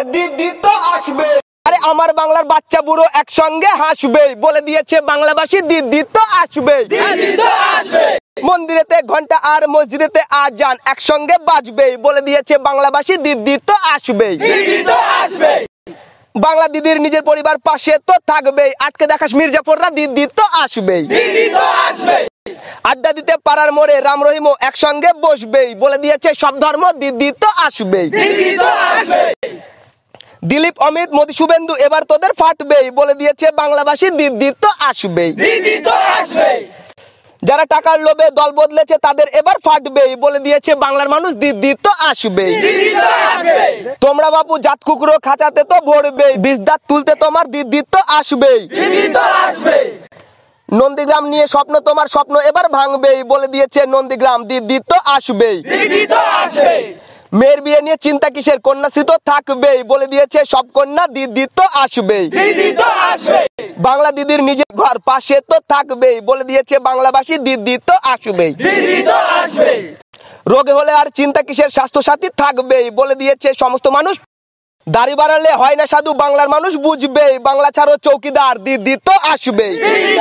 দিদি তো আসবে। আরে আমার বাংলার বাচ্চা বুড়ো একসঙ্গে হাসবে, বলে দিয়েছে বাংলাভাষী দিদি তো আসবে। মন্দিরেতে ঘন্টা আর মসজিদেতে আজান একসঙ্গে বাজবে, বলে দিয়েছে বাংলাভাষী দিদি তো আসবে। বাংলা দিদির নিজের পরিবার পাশে তো থাকবে, আটকে দেখাস মির্জাফররা দিদি তো আসবে। আড্ডা দিতে পাড়ার মোড়ে রাম রহিমও একসঙ্গে বসবে, বলে দিয়েছে সব ধর্ম দিদি তো আসবে। দিলীপ অমিত মোদি শুভেন্দু এবার তোদের ফাটবে, বলে দিয়েছে বাংলাভাষী দিদি তো আসবে। যারা টাকার লোভে দল বদলেছে তাদের এবার ফাটবে, বলে দিয়েছে বাংলার মানুষ দিদি তো আসবে। তোমরা বাপু জাত কুকুরো খাঁচাতে তো ভরবে, বীজ দাঁত তুলতে তোমার দিদি তো আসবে। নন্দীগ্রাম নিয়ে স্বপ্ন তোমার স্বপ্ন এবার ভাঙবে, বলে দিয়েছে নন্দীগ্রাম দিদি তো আসবে। মেয়ের বিয়ে নিয়ে চিন্তা কিসের, কন্যাশ্রী তো থাকবে, বলে দিয়েছে সব কন্যা দিদি তো আসবে। বাংলা দিদির নিজের ঘর পাশে তো থাকবে, বলে দিয়েছে বাংলাভাষী দিদি তো আসবে। রোগে হলে আর চিন্তা কিসের, স্বাস্থ্য সাথী থাকবে, বলে দিয়েছে সমস্ত মানুষ। দাড়ি বাড়ালে হয় না সাধু বাংলার মানুষ বুঝবে, বাংলা ছাড়ো চৌকিদার দিদি তো আসবে।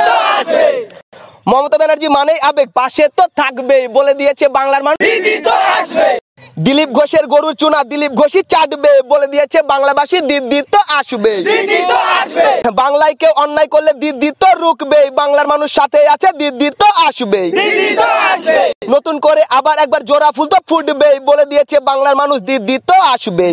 মমতা ব্যানার্জি মানে আবেগ পাশে তো থাকবে, বলে দিয়েছে বাংলার মানুষ। দিলীপ ঘোষের গরুর চুনা দিলীপ ঘোষই চাটবে, বলে দিয়েছে বাংলাভাষী দিদি তো আসবে। বাংলায় কেউ অন্যায় করলে দিদি তো রুখবে, বাংলার মানুষ সাথে আছে দিদি তো আসবে। নতুন করে আবার একবার জোড়া ফুল তো ফুটবে, বলে দিয়েছে বাংলার মানুষ দিদি তো আসবে।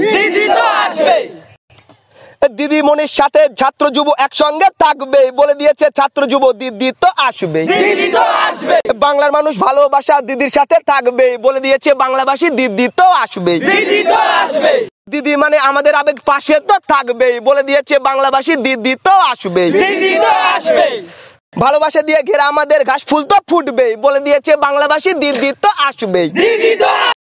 দিদিমণির সাথে ছাত্র যুব একসঙ্গে থাকবে, বলে দিয়েছে ছাত্র যুব দিদি তো আসবে। বাংলার মানুষ ভালোবাসা দিদির সাথে থাকবে, বলে দিয়েছে বাংলাভাষী দিদি তো আসবে। দিদি মানে আমাদের আবেগ পাশে তো থাকবে, বলে দিয়েছে বাংলাভাষী দিদি তো আসবে। ভালোবাসা দিয়ে ঘেরা আমাদের ঘাস ফুল তো ফুটবে, বলে দিয়েছে বাংলাভাষী দিদি তো আসবে।